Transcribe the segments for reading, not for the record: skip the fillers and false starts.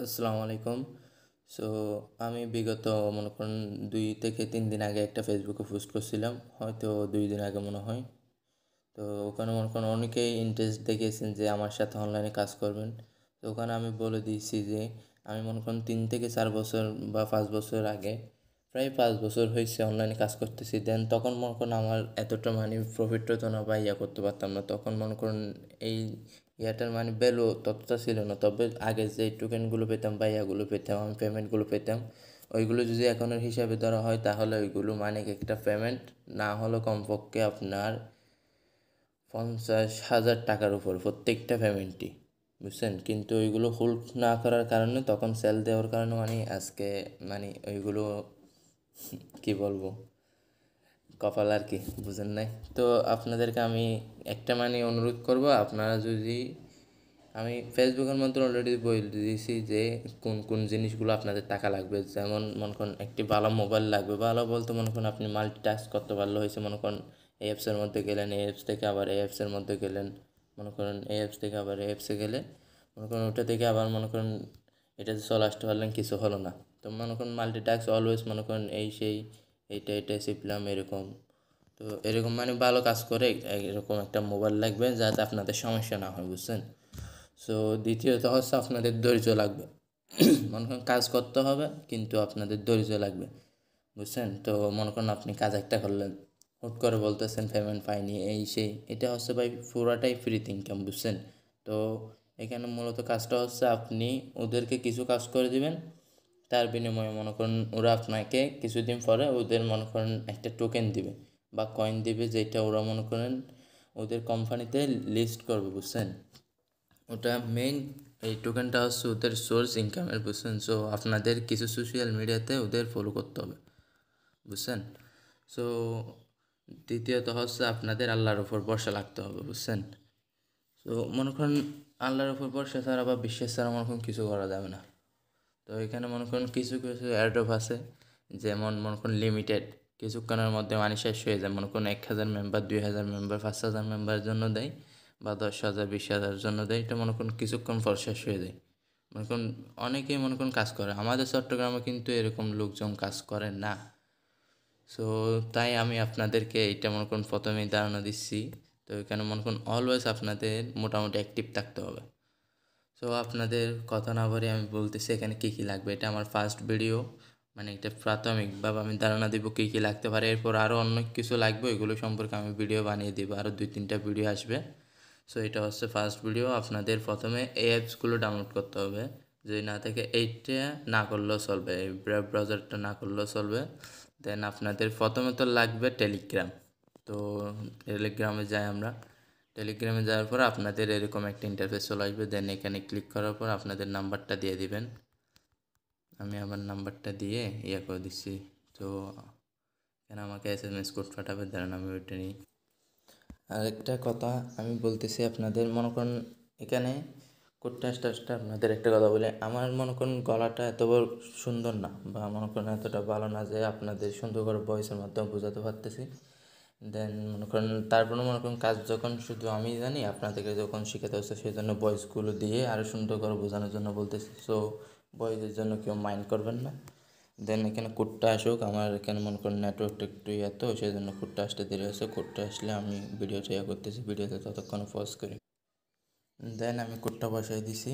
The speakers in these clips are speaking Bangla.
আসসালামু আলাইকুম। সো আমি বিগত মনে করেন 2 থেকে 3 দিন আগে একটা ফেসবুকে পোস্ট করছিলাম, হয়তো 2 দিন আগে মনে হয়। তো ওখানে মনে করেন অনেকেই ইন্টারেস্ট দেখিয়েছেন যে আমার সাথে অনলাইনে কাজ করবেন। তো ওখানে আমি বলে দিয়েছি যে আমি মনে করেন 3 থেকে 4 বছর বা 5 বছর আগে, প্রায় 5 বছর হয়েছে অনলাইনে কাজ করতেছি। দেন তখন মনে করেন আমার এতটা মানে প্রফিট হতো না বা করতে পারতাম না। তখন মনে করেন এই ইয়াটার মানে ভ্যালু ততটা ছিল না। তবে আগে যে টোকেনগুলো পেতাম বা পেতাম, আমি পেমেন্টগুলো পেতাম, ওইগুলো যদি এখনের হিসাবে ধরা হয় তাহলে ওইগুলো মানে একটা পেমেন্ট না হলেও কমপক্ষে আপনার 50,000 টাকার উপর প্রত্যেকটা পেমেন্টই, বুঝছেন। কিন্তু ওইগুলো হোল্ড না করার কারণে, তখন সেল দেওয়ার কারণে মানে আজকে মানে ওইগুলো কি বলবো, কপাল আর কি, বুঝেন নাই। তো আপনাদেরকে আমি একটা মানে অনুরোধ করব, আপনারা যদি, আমি ফেসবুকের মধ্যে অলরেডি বলে দিয়েছি যে কোন কোন জিনিসগুলো আপনাদের টাকা লাগবে। যেমন মনে করেন একটি ভালো মোবাইল লাগবে, ভালো বলতে মনে করেন আপনি মাল্টিটাস্ক করতে পারলে হয়েছে। মনে করেন এই অ্যাপসের মধ্যে গেলেন, এই অ্যাপস থেকে আবার এই অ্যাপসের মধ্যে গেলেন, মনে করেন এই অ্যাপস থেকে আবার এই অ্যাপসে গেলে মনে করেন ওটা থেকে আবার মনে করেন এটাতে চলে আসতে পারলেন, কিছু হলো না। তো মনে করেন মাল্টিটাস্ক অলওয়েজ মনে করেন এই সেই এইটা শিখলাম এরকম। তো এরকম মানে ভালো কাজ করে এরকম একটা মোবাইল লাগবে যাতে আপনাদের সমস্যা না হয়, বুঝছেন। সো দ্বিতীয়ত হচ্ছে আপনাদের ধৈর্য লাগবে। মনে করেন কাজ করতে হবে কিন্তু আপনাদের ধৈর্য লাগবে, বুঝছেন। তো মনে করেন আপনি কাজ একটা করলেন, হুট করে বলতেছেন পেমেন্ট পাইনি এই সেই, এটা হচ্ছে ভাই পুরাটাই ফ্রি ইনকাম, বুঝছেন। তো এখানে মূলত কাজটা হচ্ছে আপনি ওদেরকে কিছু কাজ করে দিবেন, তার বিনিময়ে মনে করেন ওরা আপনাকে কিছুদিন পরে ওদের মনে করেন একটা টোকেন দিবে বা কয়েন দিবে, যেটা ওরা মনে করেন ওদের কোম্পানিতে লিস্ট করবে, বুঝছেন। ওটা মেইন, এই টোকেনটা হচ্ছে ওদের সোর্স ইনকামের, বুঝছেন। সো আপনাদের কিছু সোশ্যাল মিডিয়াতে ওদের ফলো করতে হবে, বুঝছেন। সো দ্বিতীয়ত হচ্ছে আপনাদের আল্লাহর উপর ভরসা রাখতে হবে, বুঝছেন। তো মনে করেন আল্লাহর উপর ভরসা ছাড়া বা বিশ্বাস ছাড়া মনে করেন কিছু করা যাবে না। তো এখানে মনে করেন কিছু কিছু অ্যাডপ আছে, যেমন মনে করেন লিমিটেড, কিছুক্ষণের মধ্যে মানে শেষ হয়ে যায়। মনে করেন 1,000 মেম্বার, 2,000 মেম্বার, 5,000 মেম্বারের জন্য দেয় বা 10,000 20,000 জন্য দেয়। এটা মনে করেন কিছুক্ষণ পর শেষ হয়ে যায়। মনে করেন অনেকেই মনে করেন কাজ করে, আমাদের চট্টগ্রামে কিন্তু এরকম লোকজন কাজ করে না। সো তাই আমি আপনাদেরকে এইটা মনে করেন প্রথমেই ধারণা দিচ্ছি। তো এখানে মনে করেন অলওয়েজ আপনাদের মোটামুটি অ্যাক্টিভ থাকতে হবে। সো আপনাদের কথা না বলে আমি বলতেছি এখানে কী কী লাগবে। এটা আমার ফার্স্ট ভিডিও, মানে এটা প্রাথমিকভাবে আমি ধারণা দিব কী কী লাগতে পারে। এরপর আরও অনেক কিছু লাগবে, এগুলো সম্পর্কে আমি ভিডিও বানিয়ে দিব, আরও 2-3টা ভিডিও আসবে। সো এটা হচ্ছে ফার্স্ট ভিডিও। আপনাদের প্রথমে এই অ্যাপসগুলো ডাউনলোড করতে হবে, যদি না থাকে এইটা না করলেও চলবে, এই ব্রাউজারটা না করলেও চলবে। দেন আপনাদের প্রথমে তো লাগবে টেলিগ্রাম। তো টেলিগ্রামে যাই আমরা, টেলিগ্রামে যাওয়ার পর আপনাদের এরকম একটা ইন্টারফেস চলে আসবে। দেন এখানে ক্লিক করার পর আপনাদের নাম্বারটা দিয়ে দিবেন। আমি আমার নাম্বারটা দিয়ে করে দিচ্ছি। তো এখানে আমাকে SMS কোড পাঠাবে, দেন আমি ওইটা নিই। আরেকটা কথা আমি বলতেছি আপনাদের, মনে করেন এখানে কোডটা স্টার্টটা আপনাদের একটা কথা বলে, আমার মনে করেন গলাটা এত সুন্দর না বা মনে করেন এতটা ভালো না যে আপনাদের সুন্দর করে ভয়েসের মাধ্যমে বোঝাতে পারতেছি। দেন মনে করেন তারপরে মনে করেন কাজ যখন শুধু আমি জানি, আপনাদেরকে যখন শেখাতে হচ্ছে সেই জন্য ভয়েসগুলো দিয়ে আরও সুন্দর করে বোঝানোর জন্য বলতেছি। সো ভয়েসের জন্য কেউ মাইন্ড করবেন না। দেন এখানে কোডটা আসুক, আমার এখানে মনে করেন নেটওয়ার্কটা একটু তো সেই জন্য কোডটা আসতে দেরি হয়েছে। কোডটা আসলে আমি ভিডিওটা করতেছি, ভিডিওতে ততক্ষণ পজ করি। দেন আমি কোডটা বসাই দিছি।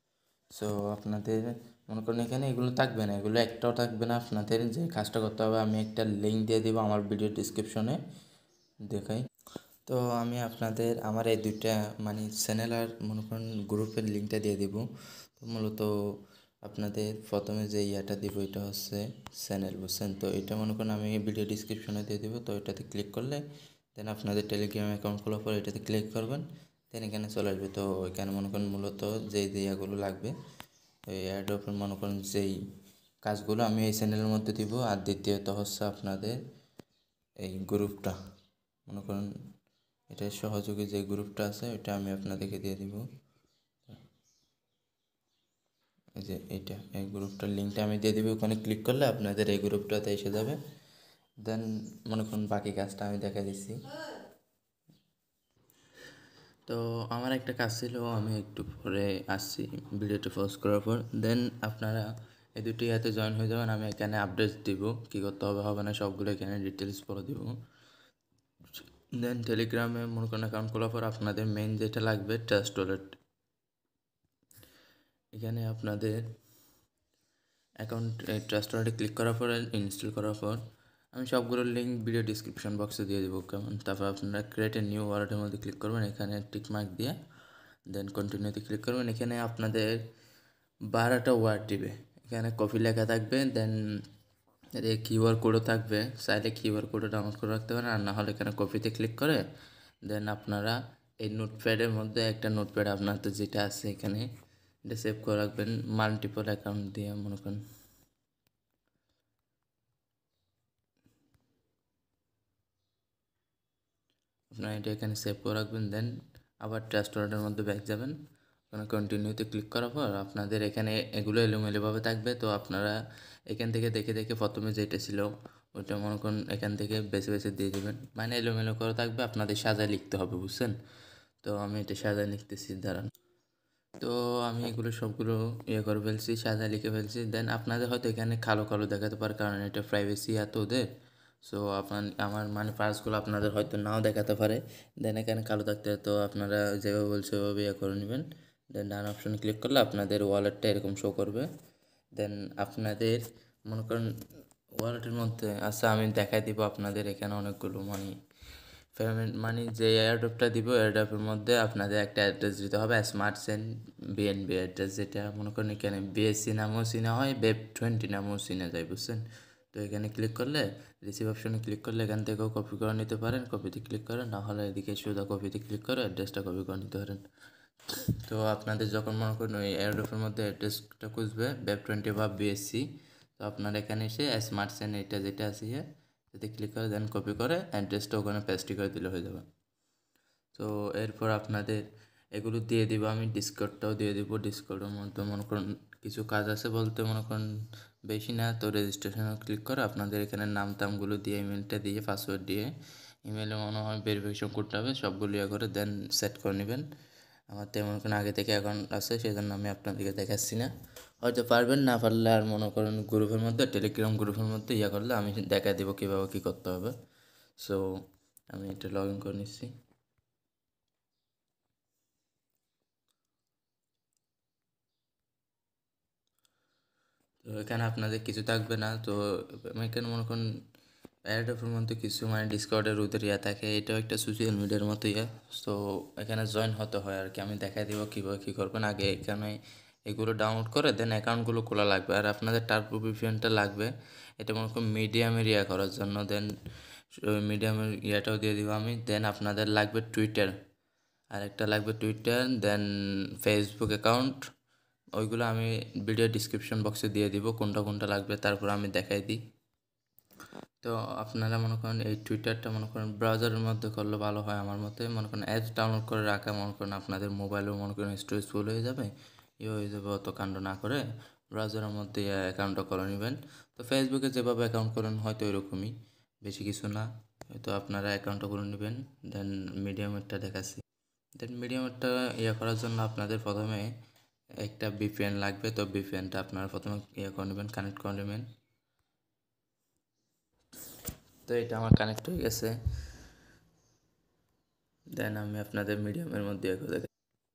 সো আপনাদের মনে করেন এখানে এগুলো থাকবে না, এগুলো একটাও থাকবে না। আপনাদের যে কাজটা করতে হবে, আমি একটা লিঙ্ক দিয়ে দিব আমার ভিডিও ডিসক্রিপশনে, দেখাই। তো আমি আপনাদের আমার এই দুইটা মানে চ্যানেল আর মনে করেন গ্রুপের লিঙ্কটা দিয়ে দিব। তো মূলত আপনাদের প্রথমে যে ইয়াটা দিব এটা হচ্ছে চ্যানেল, বুঝছেন। তো এটা মনে করেন আমি ভিডিও ডিসক্রিপশনে দিয়ে দিব। তো এটাতে ক্লিক করলে দেন আপনাদের টেলিগ্রাম অ্যাকাউন্ট খোলার পর এটাতে ক্লিক করবেন, দেন এখানে চলে আসবে। তো এখানে মনে করেন মূলত যেই ইয়াগুলো লাগবে, এই অ্যাডোবের মনে করেন যেই কাজগুলো আমি এই চ্যানেলের মধ্যে দিব। আর দ্বিতীয়ত হচ্ছে আপনাদের এই গ্রুপটা, মনে করেন এটার সহযোগী যে গ্রুপটা আছে ওইটা আমি আপনাদেরকে দিয়ে দিব। এই যে এই গ্রুপটার লিঙ্কটা আমি দিয়ে দিব, ওখানে ক্লিক করলে আপনাদের এই গ্রুপটাতে এসে যাবে। দেন মনে করুন বাকি কাজটা আমি দেখা দিচ্ছি। তো আমার একটা কাজ ছিল, আমি একটু পরে আসছি ভিডিওটা পোস্ট করার পর। দেন আপনারা এই দুটি ইয়াতে জয়েন হয়ে যাবেন। আমি এখানে আপডেট দিব, কী করতে হবে হবে না সবগুলো এখানে ডিটেলস বলে দিব। দেন টেলিগ্রামে মনে করেন অ্যাকাউন্ট খোলার পর আপনাদের মেইন যেটা লাগবে ট্রাস্ট ওয়ালেট। এখানে আপনাদের অ্যাকাউন্ট ট্রাস্ট ওয়ালেটে ক্লিক করার পর ইনস্টল করার পর আমি সবগুলোর লিঙ্ক ভিডিও ডিসক্রিপশন বক্সে দিয়ে দেবো কেমন। তারপর আপনারা ক্রিয়েট এ নিউ ওয়ালেটের মধ্যে ক্লিক করবেন, এখানে টিক মার্ক দিয়ে দেন কন্টিনিউতে ক্লিক করবেন। এখানে আপনাদের 12টা ওয়ার্ড দিবে, এখানে কপি লেখা থাকবে। দেন এর কিউআর কোডও থাকবে, চাইলে কিউআর কোডও ডাউনলোড করে রাখতে পারেন, আর না হলে এখানে কপিতে ক্লিক করে দেন আপনারা এই নোটপ্যাডের মধ্যে একটা নোটপ্যাড আপনাদের যেটা আছে এখানে এটা সেভ করে রাখবেন মাল্টিপল অ্যাকাউন্ট দিয়ে। মনে করেন আপনারা এটা এখানে সেভ করে রাখবেন। দেন আবার ট্রাস্ট ওয়ালেটের মধ্যে ব্যাক যাবেন, ওখানে কন্টিনিউতে ক্লিক করার পর আপনাদের এখানে এগুলো এলোমেলোভাবে থাকবে। তো আপনারা এখান থেকে দেখে দেখে প্রথমে যেটা ছিল ওইটা মনে করুন এখান থেকে বেছে বেছে দিয়ে দেবেন। মানে এলোমেলো করে থাকবে, আপনাদের সাজায় লিখতে হবে, বুঝছেন? তো আমি এটা সাজায় লিখতেছি, দাঁড়ান। তো আমি এগুলো সবগুলো করে ফেলছি, সাজায় লিখে ফেলছি। দেন আপনাদের হয়তো এখানে কালো কালো দেখাতে পারে, কারণ এটা প্রাইভেসি এত ওদের। সো আমার মানে পার্সগুলো আপনাদের হয়তো নাও দেখাতে পারে। দেন এখানে কালো থাকতে, তো আপনারা যেভাবে বলছে ওভাবে করে নেবেন। দেন ডান অপশনে ক্লিক করলে আপনাদের ওয়ালেটটা এরকম শো করবে। দেন আপনাদের মনে করেন ওয়ালেটের মধ্যে আচ্ছা আমি দেখাই দিব আপনাদের এখানে অনেকগুলো মানে পেমেন্ট মানে যে এয়ারড্রপটা দিব এয়ারড্রপের মধ্যে আপনাদের একটা অ্যাড্রেস দিতে হবে, স্মার্ট সেন্ড বিএনবি অ্যাড্রেস, যেটা মনে করেন এখানে বিএসসি নামেও চিনা হয়, BEP20 নামেও চিনা যায়, বুঝছেন? তো এখানে ক্লিক করলে রিসিভ অপশনে ক্লিক করলে এখান থেকেও কপি করে নিতে পারেন, কপিতে ক্লিক করেন, না হলে এদিকে সোজা কপিতে ক্লিক করে অ্যাড্রেসটা কপি করে নিতে পারেন। তো আপনাদের যখন মনে করেন ওই এয়ারড্রপের মধ্যে অ্যাড্রেসটা খুঁজবে BEP20 বা বিএসসি, তো আপনারা এখানে এসে স্মার্ট সেন্ড এটা যেটা আছে যদি ক্লিক করে দেন কপি করে অ্যাড্রেসটা ওখানে পেস্ট করে দিলে হয়ে যাবে। তো এরপর আপনাদের এগুলো দিয়ে দিব, আমি ডিসকর্ডটাও দিয়ে দিব। ডিসকর্ডের মধ্যে মনে করুন কিছু কাজ আছে বলতে মনে করুন বেশি না। তো রেজিস্ট্রেশনে ক্লিক করে আপনাদের এখানে নাম টামগুলো দিয়ে ইমেলটা দিয়ে পাসওয়ার্ড দিয়ে ইমেলে মনে হয় ভেরিফিকেশন করতে হবে, সবগুলো করে দেন সেট করে নেবেন। আমার তো মনে করেন আগে থেকে অ্যাকাউন্ট আছে, সেই জন্য আমি আপনাদেরকে দেখাচ্ছি না। হয়তো পারবেন, না পারলে আর মনে করেন গ্রুপের মধ্যে টেলিগ্রাম গ্রুপের মধ্যে করলে আমি দেখা দেবো কীভাবে কী করতে হবে। সো আমি এটা লগ ইন করে নিচ্ছি। তো এখানে আপনাদের কিছু থাকবে না। তো এখানে মনে করেন অ্যাডের মধ্যে কিছু মানে ডিসকর্ডের ওদের থাকে, এটাও একটা সোশ্যাল মিডিয়ার মতো সো এখানে জয়েন হতে হয় আর কি। আমি দেখাই দেবো কীভাবে কী করবেন। আগে এখানে এগুলো ডাউনলোড করে দেন অ্যাকাউন্টগুলো খোলা লাগবে, আর আপনাদের টার্বো ভিপিএনটা লাগবে। এটা মনে করেন মিডিয়ামের করার জন্য। দেন ওই মিডিয়ামের ইয়েটাও দিয়ে দিব আমি। দেন আপনাদের লাগবে টুইটার, আর একটা লাগবে টুইটার, দেন ফেসবুক অ্যাকাউন্ট। ওইগুলো আমি ভিডিও ডিসক্রিপশন বক্সে দিয়ে দিব কোনটা কোনটা লাগবে, তারপর আমি দেখাই দিই। তো আপনারা মনে করেন এই টুইটারটা মনে করেন ব্রাউজারের মধ্যে করলে ভালো হয় আমার মতে। মনে করেন অ্যাপস ডাউনলোড করে রাখা, মনে করেন আপনাদের মোবাইলেও মনে করেন স্টোরেজ ফুল হয়ে যাবে, হয়ে যাবে। অত কাণ্ড না করে ব্রাউজারের মধ্যে অ্যাকাউন্টটা করে নেবেন। তো ফেসবুকে যেভাবে অ্যাকাউন্ট করেন হয়তো এরকমই, বেশি কিছু না। হয়তো আপনারা অ্যাকাউন্টটা করে নেবেন। দেন মিডিয়ামেরটা দেখাচ্ছি। দেন মিডিয়ামেরটা করার জন্য আপনাদের প্রথমে একটা ভিপিএন লাগবে। তো ভিপিএনটা আপনারা প্রথমে করে নেবেন, কানেক্ট করে নেবেন। তো এটা আমার কানেক্ট হয়ে গেছে। দেন আমি আপনাদের মিডিয়ামের মধ্যে দেখে।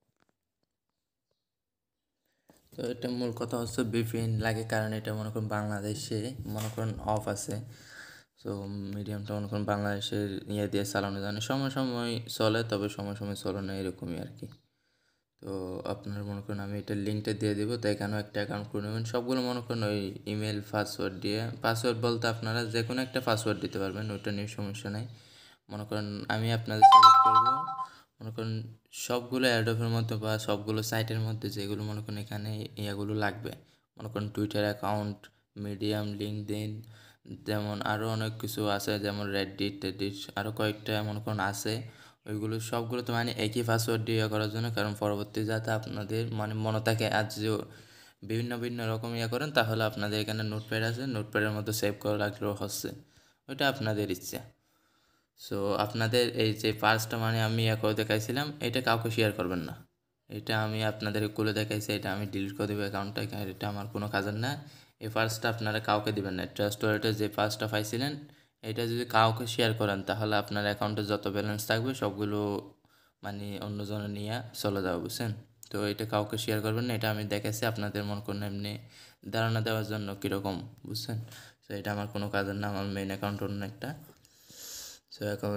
তো এটা মূল কথা হচ্ছে ভিপিএন লাগে, কারণ এটা মনে করুন বাংলাদেশে মনে করুন অফ আছে। সো মিডিয়ামটা মনে করুন বাংলাদেশের দিয়ে চালানো যায় না, সময় সময় চলে, তবে সময় সময় চলে না, এরকমই আর কি। তো আপনার মনে করেন আমি এটার লিঙ্কটা দিয়ে দেবো। তো এখানেও একটা অ্যাকাউন্ট করে নেবেন। সবগুলো মনে করেন ওই ইমেল পাসওয়ার্ড দিয়ে, পাসওয়ার্ড বলতে আপনারা যে কোনো একটা পাসওয়ার্ড দিতে পারবেন, ওইটা নিয়ে সমস্যা নেই। মনে করেন আমি আপনাদের সাজেস্ট করবো মনে করেন সবগুলো অ্যাডোবের মধ্যে বা সবগুলো সাইটের মধ্যে যেগুলো মনে করেন এখানে ইয়াগুলো লাগবে, মনে করেন টুইটার অ্যাকাউন্ট, মিডিয়াম, লিঙ্কডইন, যেমন আরও অনেক কিছু আছে, যেমন রেডিট টেডিট, আরও কয়েকটা মনে করেন আছে। ওইগুলো সবগুলোতে মানে একই পাসওয়ার্ড দিয়ে করার জন্য, কারণ পরবর্তী যাতে আপনাদের মানে মনে থাকে আজ যে বিভিন্ন ভিন্ন রকম করেন, তাহলে আপনাদের এখানে নোটপ্যাড আছে, নোটপ্যাডের মধ্যে সেভ করে রাখলেও হচ্ছে, ওইটা আপনাদের ইচ্ছা। সো আপনাদের এই যে ফার্স্টটা মানে আমি করে দেখাইছিলাম, এটা কাউকে শেয়ার করবেন না। এটা আমি আপনাদের খুলে দেখাইছি, এটা আমি ডিলিট করে দেবো অ্যাকাউন্টটা, এটা আমার কোনো কাজের না। এই ফার্স্টটা আপনারা কাউকে দিবেন না। ট্রাস্ট ওয়ালেটে যে ফার্স্টটা পাইছিলেন, এটা যদি কাউকে শেয়ার করেন তাহলে আপনার অ্যাকাউন্টে যত ব্যালেন্স থাকবে সবগুলো মানে অন্যজনে নিয়ে চলে যাবে, বুঝছেন? তো এটা কাউকে শেয়ার করবেন না, এটা আমি দেখাইছি আপনাদের মনে করেন এমনি ধারণা দেওয়ার জন্য কীরকম, বুঝছেন? তো এটা আমার কোনো কাজের না, আমার মেইন অ্যাকাউন্ট অন্য একটা। সো এখন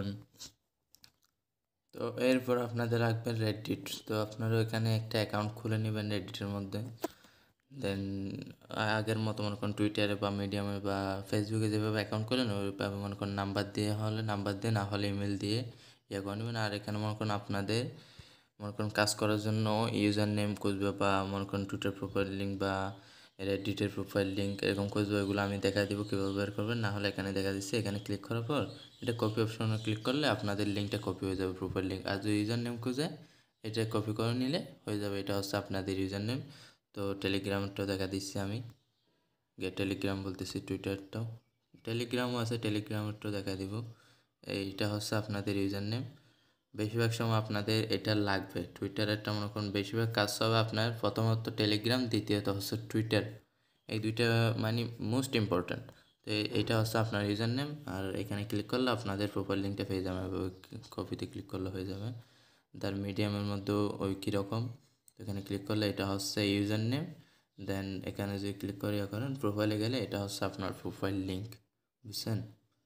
তো এরপর আপনাদের রাখবেন রেডিট। তো আপনারা এখানে একটা অ্যাকাউন্ট খুলে নেবেন রেডিটের মধ্যে। দেন আগের মতো মনে করেন টুইটারে বা মিডিয়ামে বা ফেসবুকে যেভাবে অ্যাকাউন্ট করেন ওইভাবে মনে করেন নাম্বার দিয়ে হলে নাম্বার দিয়ে, না হলে ইমেল দিয়ে করে নেবেন। আর এখানে মনে করেন আপনাদের মনে করেন কাজ করার জন্য ইউজার নেম খুঁজবে বা মনে করেন টুইটার প্রোফাইল লিঙ্ক বা রেডিটের প্রোফাইল লিঙ্ক এরকম খুঁজবে, ওইগুলো আমি দেখা দিব কীভাবে বের করবেন। না হলে এখানে দেখা দিচ্ছে, এখানে ক্লিক করার পর এটা কপি অপশনে ক্লিক করলে আপনাদের লিঙ্কটা কপি হয়ে যাবে, প্রোফাইল লিঙ্ক। আর যদি ইউজার নেম খুঁজে এটা কপি করে নিলে হয়ে যাবে, এটা হচ্ছে আপনাদের ইউজার নেম। তো টেলিগ্রামটাও দেখা দিচ্ছি আমি, টেলিগ্রাম বলতেছি, টুইটারটাও টেলিগ্রামও আছে, টেলিগ্রামেরটাও দেখা দিব। এইটা হচ্ছে আপনাদের ইউজার নেম। বেশিরভাগ সময় আপনাদের এটা লাগবে, টুইটারেরটা মনে করুন বেশিরভাগ কাজ হবে আপনার প্রথমত টেলিগ্রাম, দ্বিতীয়ত হচ্ছে টুইটার, এই দুইটা মানে মোস্ট ইম্পর্ট্যান্ট। তো এইটা হচ্ছে আপনার ইউজার নেম। আর এখানে ক্লিক করলে আপনাদের প্রোফাইল লিঙ্কটা পেয়ে যাবে, কপিতে ক্লিক করলে হয়ে যাবে। তার মিডিয়ামের মধ্যেও ওই কীরকম, তো এখানে ক্লিক করলে এটা হচ্ছে ইউজার নেম। দেন এখানে যদি ক্লিক করে করেন প্রোফাইলে গেলে এটা হচ্ছে আপনার প্রোফাইল লিঙ্ক, বুঝছেন?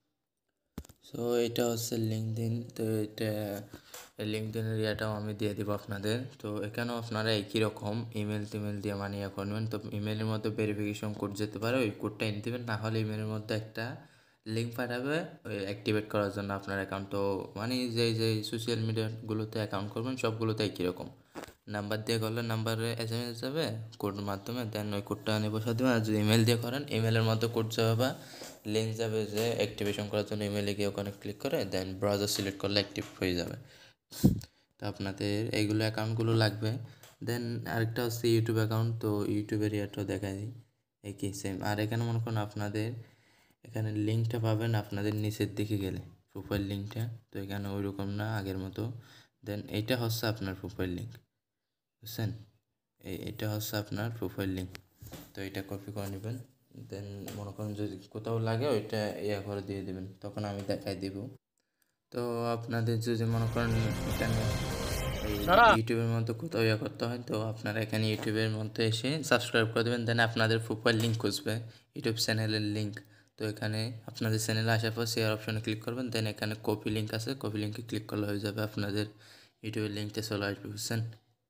সো এটা হচ্ছে লিঙ্কডইন। তো এটা লিঙ্কডইনের ইয়েটাও আমি দিয়ে দেবো আপনাদের। তো এখানেও আপনারা একই রকম ইমেল টিমেল দিয়ে মানে করবেন। তো ইমেলের মধ্যে ভেরিফিকেশন কোড যেতে পারে, ওই কোডটা এনে দেবেন। না হলে ইমেলের মধ্যে একটা লিঙ্ক পাঠাবে ওই অ্যাক্টিভেট করার জন্য আপনার অ্যাকাউন্ট। তো মানে যে সোশ্যাল মিডিয়াগুলোতে অ্যাকাউন্ট করবেন সবগুলোতে একই রকম নাম্বার দিয়ে করলে নাম্বারে SMS যাবে কোডের মাধ্যমে, দেন ওই কোডটা এনে বসা দেবেন। আর যদি ইমেল দিয়ে করেন ইমেলের মধ্যে কোড যাবে বা লিঙ্ক যাবে, যে অ্যাক্টিভেশন করার জন্য ইমেলে গিয়ে ওখানে ক্লিক করে দেন ব্রাউজার সিলেক্ট করলে অ্যাক্টিভ হয়ে যাবে। তো আপনাদের এইগুলো অ্যাকাউন্টগুলো লাগবে। দেন আরেকটা হচ্ছে ইউটিউব অ্যাকাউন্ট। তো ইউটিউবের ইয়েটাও দেখা দিই, একই সেম। আর এখানে মনে করুন আপনাদের এখানে লিঙ্কটা পাবেন আপনাদের নিচের দিকে গেলে, প্রোফাইল লিঙ্কটা। তো এখানে ওইরকম না আগের মতো। দেন এইটা হচ্ছে আপনার প্রোফাইল লিঙ্ক, বুঝছেন? এটা হচ্ছে আপনার প্রোফাইল লিঙ্ক। তো এটা কপি করে নেবেন। দেন মনে করেন যদি কোথাও লাগে ওইটা করে দিয়ে দেবেন, তখন আমি দেখাই দিব। তো আপনাদের যদি মনে করেন এখানে এই ইউটিউবের মধ্যে কোথাও করতে হয়, তো আপনারা এখানে ইউটিউবের মধ্যে এসে সাবস্ক্রাইব করে দেবেন। দেন আপনাদের প্রোফাইল লিঙ্ক খুঁজবে, ইউটিউব চ্যানেলের লিঙ্ক। তো এখানে আপনাদের চ্যানেলে আসার পর শেয়ার অপশনে ক্লিক করবেন। দেন এখানে কপি লিঙ্ক আছে, কপি লিঙ্কে ক্লিক করলে হয়ে যাবে, আপনাদের ইউটিউবের লিঙ্কটা চলে আসবে, বুঝছেন?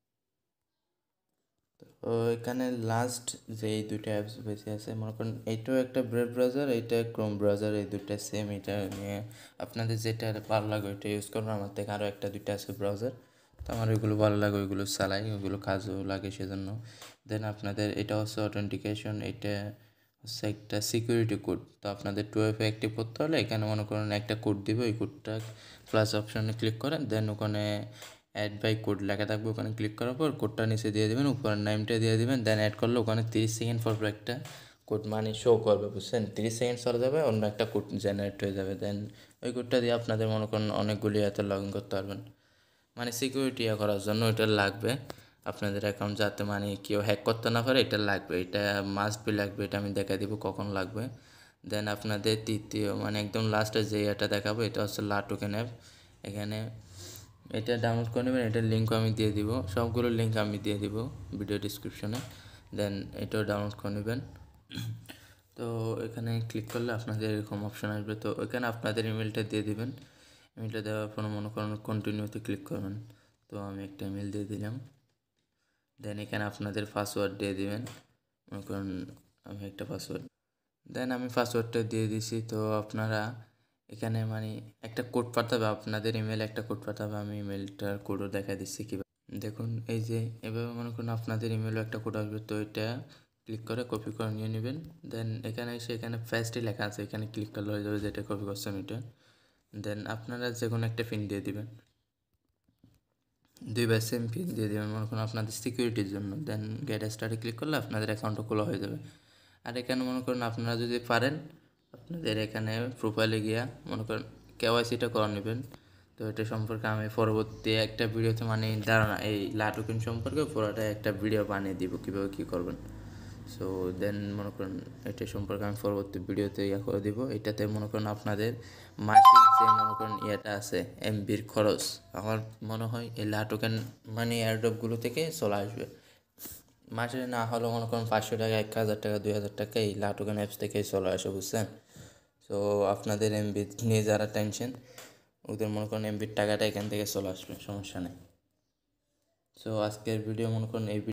তো এখানে লাস্ট যে এই দুইটা অ্যাপস বেশি আছে মনে করেন, এইটাও একটা ব্রেভ ব্রাউজার, এইটা ক্রোম ব্রাউজার, এই দুইটা সেম। এটা নিয়ে আপনাদের যেটা ভালো লাগে ওইটা ইউজ করবেন। আমার থেকে আরও একটা দুইটা আছে ব্রাউজার, তো আমার ওইগুলো ভালো লাগে, ওইগুলো চালাই, ওইগুলো কাজও লাগে সেজন্য। দেন আপনাদের এটা হচ্ছে অথেন্টিকেশন, এটা হচ্ছে একটা সিকিউরিটি কোড। তো আপনাদের 2FA অ্যাক্টিভ করতে হলে এখানে মনে করেন একটা কোড দিবে, ওই কোডটা প্লাস অপশনে ক্লিক করেন। দেন ওখানে অ্যাড বাই কোড লেখা থাকবে, ওখানে ক্লিক করার পর কোডটা নিচে দিয়ে দেবেন, উপরের নামটা দিয়ে দেবেন। দেন অ্যাড করলে ওখানে 30 সেকেন্ড পর একটা কোড মানে শো করবে, বুঝছেন? 30 সেকেন্ড চলে যাবে, অন্য একটা কোড জেনারেট হয়ে যাবে। দেন ওই কোডটা দিয়ে আপনাদের মনে করেন অনেকগুলি এতে লগ ইন করতে পারবেন। মানে সিকিউরিটি করার জন্য এটা লাগবে আপনাদের অ্যাকাউন্ট, যাতে মানে কেউ হ্যাক করতে না পারে, এটা লাগবে, এটা মাস্ট বি লাগবে। এটা আমি দেখা দিব কখন লাগবে। দেন আপনাদের তৃতীয় মানে একদম লাস্টে যে এটা দেখাবো, এটা হচ্ছে লা টোকেন অ্যাপ। এখানে এটা ডাউনলোড করে নেবেন, এটার লিঙ্কও আমি দিয়ে দিব, সবগুলো লিঙ্ক আমি দিয়ে দিব ভিডিও ডিসক্রিপশনে। দেন এটাও ডাউনলোড করে নেবেন। তো এখানে ক্লিক করলে আপনাদের এরকম অপশান আসবে। তো এখানে আপনাদের ইমেলটা দিয়ে দিবেন, ইমেলটা দেওয়ার পর মনে করেন কন্টিনিউতে ক্লিক করবেন। তো আমি একটা ইমেল দিয়ে দিলাম। দেন এখানে আপনাদের পাসওয়ার্ড দিয়ে দিবেন, মনে করেন আমি একটা পাসওয়ার্ড, দেন আমি পাসওয়ার্ডটা দিয়ে দিছি। তো আপনারা এখানে মানে একটা কোড পাঠাবে, আপনাদের ইমেলে একটা কোড পাঠাবে, আমি ইমেলটার কোডও দেখা দিচ্ছি কীভাবে। দেখুন এই যে এভাবে মনে করুন আপনাদের ইমেলও একটা কোড আসবে। তো এটা ক্লিক করে কপি করে নিয়ে নেবেন। দেন এখানে এসে এখানে ফার্স্টে লেখা আছে, এখানে ক্লিক করলে হয়ে যাবে যেটা কপি করছেন ওইটা। দেন আপনারা যে কোনো একটা পিন দিয়ে দিবেন, 2 বার সেম পিন দিয়ে দেবেন মনে করুন আপনাদের সিকিউরিটির জন্য। দেন গেট স্টার্টে ক্লিক করলে আপনাদের অ্যাকাউন্টও খোলা হয়ে যাবে। আর এখানে মনে করুন আপনারা যদি পারেন আপনাদের এখানে প্রোফাইলে গিয়া মনে করেন কেওয়াইসিটা করে নেবেন। তো এটা সম্পর্কে আমি পরবর্তী একটা ভিডিওতে মানে ধারণা এই লাটোকেন সম্পর্কে পুরোটা একটা ভিডিও বানিয়ে দিব কীভাবে কী করবেন। সো দেন মনে করেন এটা সম্পর্কে আমি পরবর্তী ভিডিওতে ইয়ে করে দিব। এটাতে মনে করেন আপনাদের মাসিক যে মনে করেন ইয়েটা আছে এমবির খরচ, আমার মনে হয় এই লাটোকেন মানে এয়ারড্রপগুলো থেকে চলে আসবে। মাসে না হলেও মনে করেন 500 টাকা, 1000 টাকা, 2000 টাকা এই লাটোকেন অ্যাপস থেকেই চলে আসে, বুঝছেন। সো আপনাদের এমবি নিয়ে যারা টেনশন ওদের মনে করেন এমবির টাকাটা এখান থেকে চলে আসবে, সমস্যা নেই। সো আজকের ভিডিও মনে করেন এই